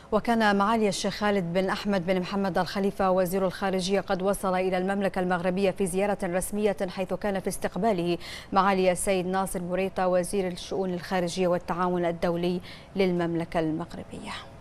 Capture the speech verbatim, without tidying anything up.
وكان معالي الشيخ خالد بن أحمد بن محمد الخليفة وزير الخارجية قد وصل إلى المملكة المغربية في زيارة رسمية، حيث كان في استقباله معالي السيد ناصر بوريطة وزير الشؤون الخارجية والتعاون الدولي للمملكة المغربية.